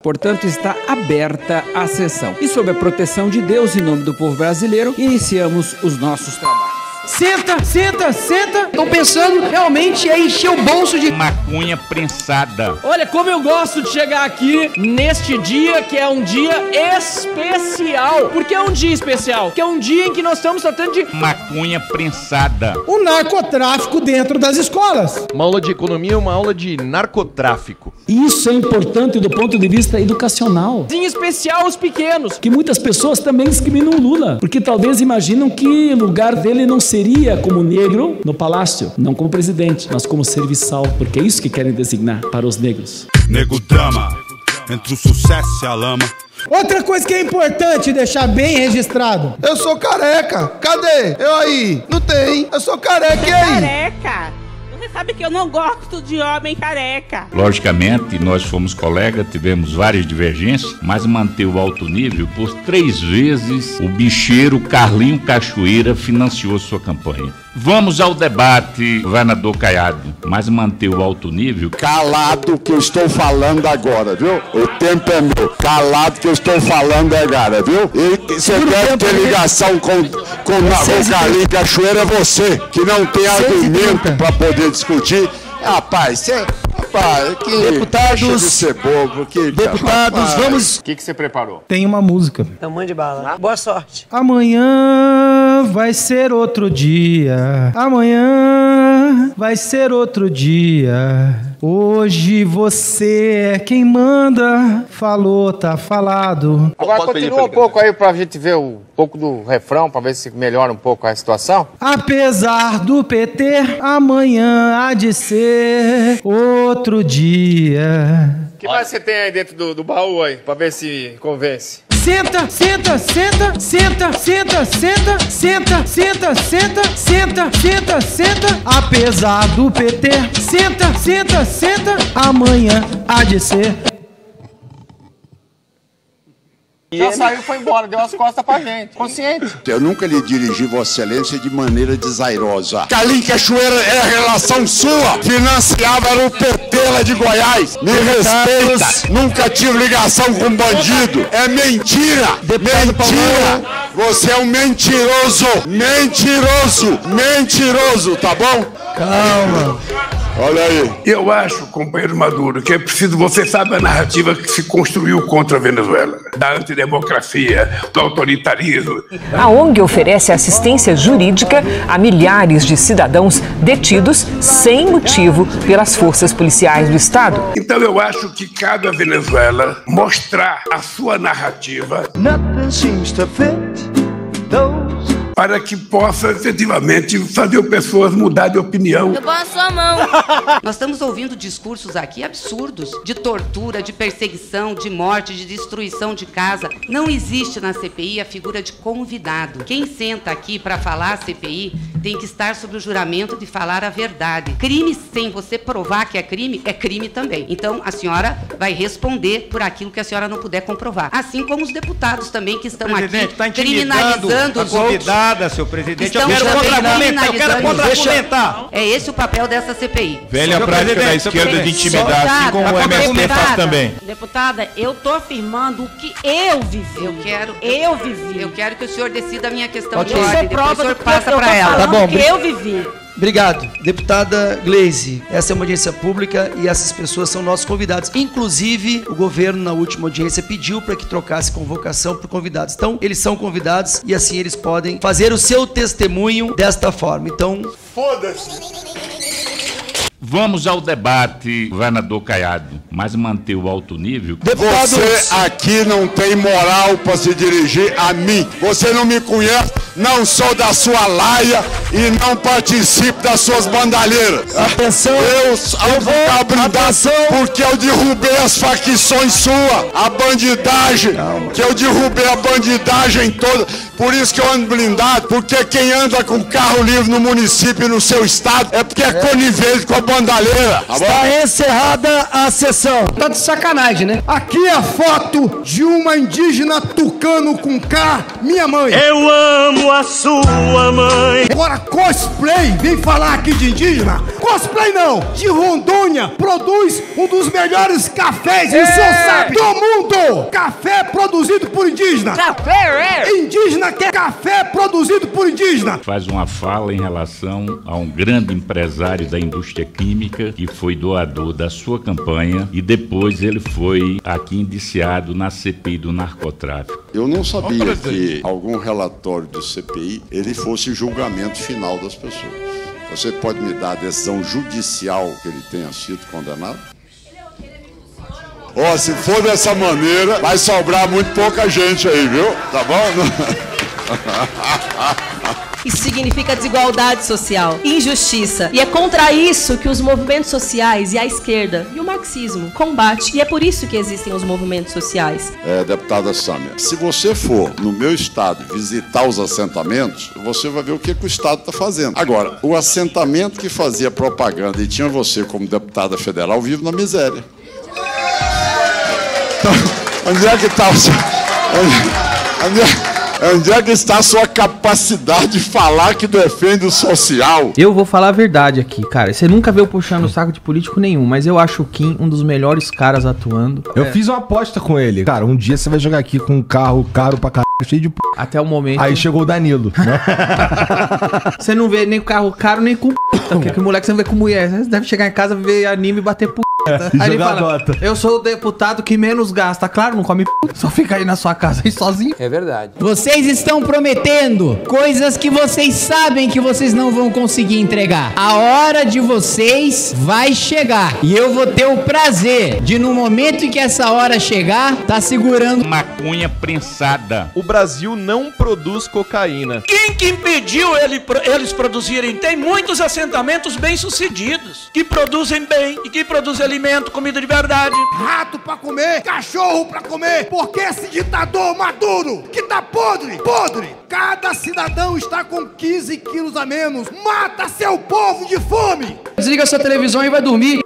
Portanto, está aberta a sessão. E sob a proteção de Deus, em nome do povo brasileiro, iniciamos os nossos trabalhos. Senta, senta, senta. Tô pensando realmente é encher o bolso de maconha prensada. Olha, como eu gosto de chegar aqui neste dia, que é um dia especial. Por que é um dia especial? Que é um dia em que nós estamos tratando de maconha prensada. o narcotráfico dentro das escolas. Uma aula de economia é uma aula de narcotráfico. Isso é importante do ponto de vista educacional. em especial os pequenos. Que muitas pessoas também discriminam o Lula, porque talvez imaginam que o lugar dele não seria como negro no palácio, não como presidente, mas como serviçal, porque é isso que querem designar para os negros. Nego drama, entre o sucesso e a lama. Outra coisa que é importante deixar bem registrado. Eu sou careca. Cadê? Eu aí? Não tem. Eu sou careca, e aí? Careca? Você sabe que eu não gosto de homem careca. Logicamente, nós fomos colegas, tivemos várias divergências, mas manteve o alto nível. Por 3 vezes, o bicheiro Carlinho Cachoeira financiou sua campanha. Vamos ao debate, governador Caiado, mas manter o alto nível. Calado que eu estou falando agora, viu? O tempo é meu. Calado que eu estou falando agora, viu? E você deve ter ligação com o Carlinho Cachoeira, é você, que não tem argumento para poder discutir. Rapaz, que deputados, deixa de ser bobo, deputados, rapaz. vamos. O que você preparou? Tem uma música. Tamanho de bala. Boa sorte. Amanhã vai ser outro dia. Amanhã vai ser outro dia. Hoje você é quem manda. Falou, tá falado. Agora continua um pouco aí pra gente ver um pouco do refrão, pra ver se melhora um pouco a situação. Apesar do PT, amanhã há de ser outro dia. O que mais você tem aí dentro do baú aí, pra ver se convence? Senta, senta, senta, senta, senta, senta, senta, senta, senta, senta, senta, senta. Apesar do PT, senta, senta, senta, amanhã há de ser. Já saiu e foi embora, deu as costas pra gente. Consciente. Eu nunca lhe dirigi Vossa Excelência de maneira desairosa. Carlinho Cachoeira é a relação sua. Financiava era o PT lá de Goiás. Me respeita. Nunca tive ligação com bandido. É mentira. Mentira. Você é um mentiroso. Mentiroso. Mentiroso, tá bom? Calma. Olha aí. Eu acho, companheiro Maduro, que é preciso, você sabe a narrativa que se construiu contra a Venezuela, da antidemocracia, do autoritarismo. A ONG oferece assistência jurídica a milhares de cidadãos detidos sem motivo pelas forças policiais do Estado. Então eu acho que cabe à Venezuela mostrar a sua narrativa para que possa efetivamente fazer pessoas mudar de opinião. Eu boto a sua mão. Nós estamos ouvindo discursos aqui absurdos de tortura, de perseguição, de morte, de destruição de casa. Não existe na CPI a figura de convidado. Quem senta aqui para falar a CPI tem que estar sob o juramento de falar a verdade. Crime sem você provar que é crime também. Então a senhora vai responder por aquilo que a senhora não puder comprovar. Assim como os deputados também que estão aqui criminalizando os outros. Seu presidente, eu quero contra-argumentar. É esse o papel dessa CPI. Velha prática da esquerda de intimidar, assim como o MST faz também. Deputada, eu tô afirmando o que eu vivi. Eu quero que o senhor decida a minha questão de Isso ordem. é prova Depois o senhor do que passa eu tô para ela. Tá bom, que eu vivi. Obrigado. Deputada Gleisi, essa é uma audiência pública e essas pessoas são nossos convidados. Inclusive, o governo, na última audiência, pediu para que trocasse convocação por convidados. Então, eles são convidados e assim eles podem fazer o seu testemunho desta forma. Então, Foda-se. Vamos ao debate, governador Caiado, mas manter o alto nível. Deputados. Você aqui não tem moral para se dirigir a mim. Você não me conhece, não sou da sua laia e não participo das suas bandalheiras. atenção. Eu vou ficar blindado porque eu derrubei as facções suas, a bandidagem, que eu derrubei a bandidagem toda. Por isso que eu ando blindado, porque quem anda com carro livre no município e no seu estado é porque é conivente com a bandalheira. Está encerrada a sessão. Tá de sacanagem, né? Aqui é a foto de uma indígena tucano com K, minha mãe. Eu amo a sua mãe. Agora cosplay, vem falar aqui de indígena. Cosplay não, de Rondônia, produz um dos melhores cafés, e o senhor sabe, do mundo. indígena. Café, indígena quer café produzido por indígena. Faz uma fala em relação a um grande empresário da indústria química que foi doador da sua campanha e depois ele foi aqui indiciado na CPI do narcotráfico. Eu não sabia que algum relatório de CPI ele fosse julgamento final das pessoas. Você pode me dar a decisão judicial que ele tenha sido condenado? Ó, se for dessa maneira, vai sobrar muito pouca gente aí, viu? Tá bom? Isso significa desigualdade social, injustiça. E é contra isso que os movimentos sociais e a esquerda e o marxismo combatem. E é por isso que existem os movimentos sociais. Deputada Sâmia, se você for no meu estado visitar os assentamentos, você vai ver o que o estado está fazendo. Agora, o assentamento que fazia propaganda e tinha você como deputada federal vive na miséria. Então, onde é que está o seu... Onde é que está a sua capacidade de falar que defende o social? Eu vou falar a verdade aqui, cara. Você nunca veio puxando o saco de político nenhum, mas eu acho o Kim um dos melhores caras atuando. Eu fiz uma aposta com ele. Cara, um dia você vai jogar aqui com um carro caro pra caralho, cheio de p... Até o momento... Aí chegou o Danilo, né? Você não vê nem carro caro, nem com p... Porque o moleque você não vê com mulher. Você deve chegar em casa, ver anime e bater p... Aí ele fala, eu sou o deputado que menos gasta. Claro, não come p... Só fica aí na sua casa aí sozinho. É verdade. Vocês estão prometendo coisas que vocês sabem que vocês não vão conseguir entregar. A hora de vocês vai chegar. E eu vou ter o prazer de, no momento em que essa hora chegar, tá segurando maconha prensada. O Brasil não produz cocaína. Quem que impediu eles produzirem? Tem muitos assentamentos bem-sucedidos que produzem bem e que produzem alimento, comida de verdade. Rato pra comer, cachorro pra comer. Porque esse ditador Maduro, que tá podre, cada cidadão está com 15 quilos a menos. Mata seu povo de fome. Desliga sua televisão e vai dormir.